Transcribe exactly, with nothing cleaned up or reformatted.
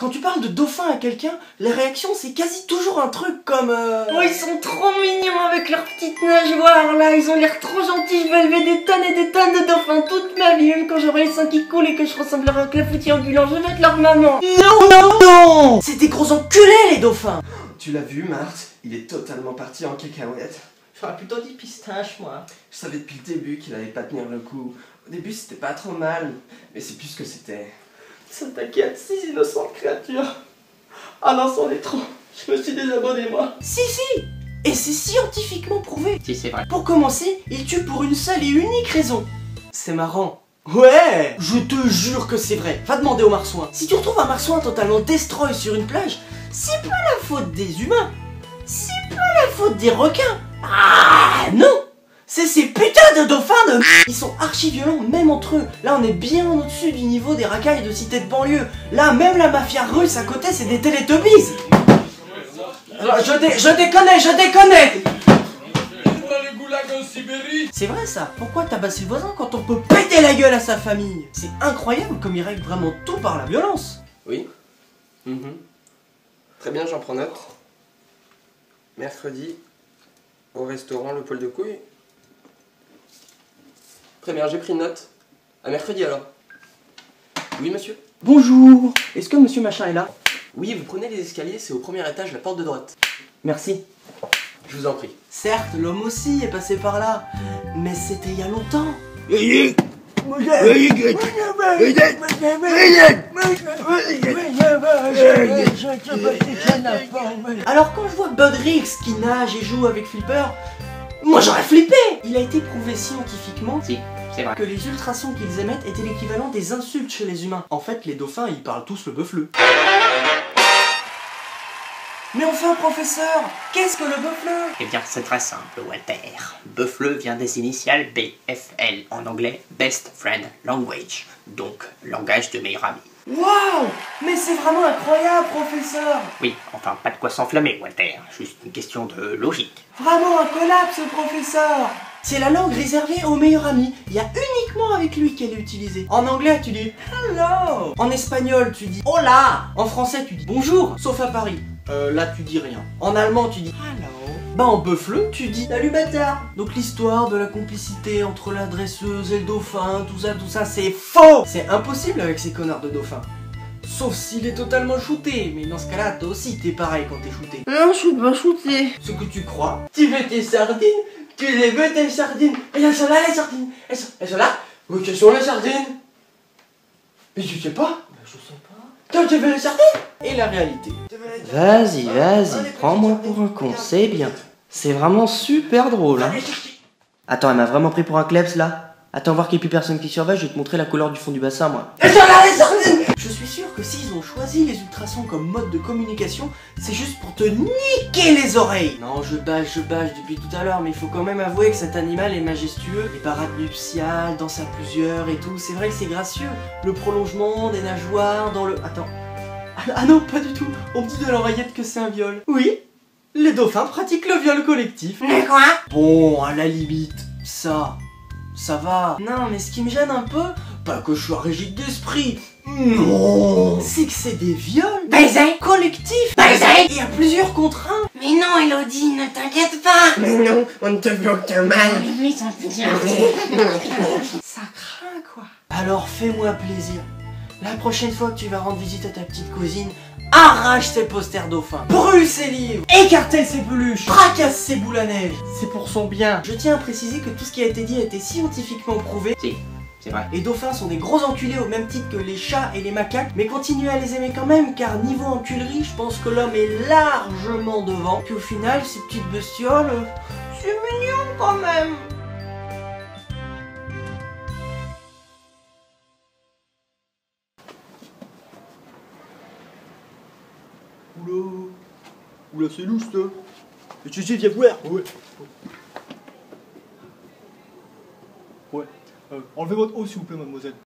Quand tu parles de dauphin à quelqu'un, la réaction c'est quasi toujours un truc comme euh... Oh, ils sont trop mignons avec leurs petites nageoires là, ils ont l'air trop gentils, je vais élever des tonnes et des tonnes de dauphins toute ma vie, même quand j'aurai les seins qui coulent et que je ressemblerai à un clafoutis ambulant, je vais être leur maman. Non, non, non. C'est des gros enculés les dauphins. Tu l'as vu, Marthe, il est totalement parti en cacahuète. J'aurais plutôt dit pistache, moi. Je savais depuis le début qu'il allait pas tenir le coup. Au début c'était pas trop mal, mais c'est plus ce que c'était. S'attaquer à six innocentes créatures. Ah non, c'en est trop. Je me suis désabonné, moi. Si, si. Et c'est scientifiquement prouvé. Si, c'est vrai. Pour commencer, il tue pour une seule et unique raison. C'est marrant. Ouais. Je te jure que c'est vrai. Va demander au marsouin. Si tu retrouves un marsouin totalement destroy sur une plage, c'est pas la faute des humains. C'est pas la faute des requins. Ah non. C'est ces putains de dauphins de m***. Ils sont archi violents, même entre eux. Là, on est bien au-dessus du niveau des racailles de cité de banlieue. Là, même la mafia russe à côté, c'est des Teletubbies. Je, dé je déconne, je déconne. C'est vrai ça. Pourquoi tabasser le voisin quand on peut péter la gueule à sa famille? C'est incroyable comme il règle vraiment tout par la violence. Oui. Mmh. Très bien, j'en prends note. Mercredi, au restaurant Le Poil de Couille. Très bien, j'ai pris note. À mercredi alors. Oui, monsieur. Bonjour. Est-ce que monsieur machin est là? Oui, vous prenez les escaliers, c'est au premier étage, la porte de droite. Merci. Je vous en prie. Certes, l'homme aussi est passé par là, mais c'était il y a longtemps. Alors quand je vois Bud Riggs qui nage et joue avec Flipper, moi j'aurais flippé. Il a été prouvé scientifiquement Si, c'est vrai. que les ultrasons qu'ils émettent étaient l'équivalent des insultes chez les humains. En fait, les dauphins, ils parlent tous le bœuf-leu. Mais enfin, professeur, qu'est-ce que le bœuf-leu? Eh bien, c'est très simple, Walter. Bœuf-leu vient des initiales B F L, en anglais Best Friend Language, donc langage de meilleur ami. Waouh! Mais c'est vraiment incroyable, professeur! Oui, enfin, pas de quoi s'enflammer, Walter, juste une question de logique. Vraiment un collapse, professeur! C'est la langue réservée aux meilleurs amis. Il y a uniquement avec lui qu'elle est utilisée. En anglais, tu dis hello. En espagnol, tu dis hola. En français, tu dis bonjour, sauf à Paris. Euh, là, tu dis rien. En allemand, tu dis hello. Bah, en bœuf-leu, tu dis salut bâtard. Donc, l'histoire de la complicité entre la dresseuse et le dauphin, tout ça, tout ça, c'est faux. C'est impossible avec ces connards de dauphins. Sauf s'il est totalement shooté, mais dans ce cas-là, toi aussi, t'es pareil quand t'es shooté. Non, je suis pas shooté. Ce que tu crois. Tu veux tes sardines? Tu les veux tes sardines? Elles sont là les sardines. Elles sont, elles sont là? Oui, quelles sont les sardines? Mais tu sais pas? Ben, je sais pas. Toi, tu veux les sardines? Et la réalité? Vas-y, vas-y, prends-moi pour un con, c'est bien. C'est vraiment super drôle, hein. Attends, elle m'a vraiment pris pour un klebs, là? Attends, voir qu'il n'y ait plus personne qui surveille, je vais te montrer la couleur du fond du bassin, moi. Elles sont là les sardines! Je suis sûr que s'ils ont choisi les ultrasons comme mode de communication, c'est juste pour te niquer les oreilles. Non, je bâche, je bâche depuis tout à l'heure, mais il faut quand même avouer que cet animal est majestueux. Les parades nuptiales, danse à plusieurs et tout, c'est vrai que c'est gracieux. Le prolongement des nageoires dans le... Attends. Ah non, pas du tout. On me dit de l'oreillette que c'est un viol. Oui, les dauphins pratiquent le viol collectif. Mais quoi? Bon, à la limite, ça... ça va. Non, mais ce qui me gêne un peu, pas que je sois rigide d'esprit, non, c'est que c'est des viols Baiser collectifs Baiser et à plusieurs contre un. Mais non, Elodie, ne t'inquiète pas. Mais non, on ne te veut que mal. Lui, son petit Ça craint quoi. Alors fais-moi plaisir. La prochaine fois que tu vas rendre visite à ta petite cousine, arrache ses posters dauphins, brûle ses livres, écartèle ses peluches, fracasse ses boules à neige. C'est pour son bien. Je tiens à préciser que tout ce qui a été dit a été scientifiquement prouvé. Si, c'est vrai. Les dauphins sont des gros enculés au même titre que les chats et les macaques, mais continuez à les aimer quand même, car niveau enculerie, je pense que l'homme est largement devant. Puis au final, ces petites bestioles, euh, c'est mignon quand même. Oula, oula c'est louche ça. Et tu sais, viens voir. Ouais. Ouais. Euh, enlevez votre haut s'il vous plaît, mademoiselle.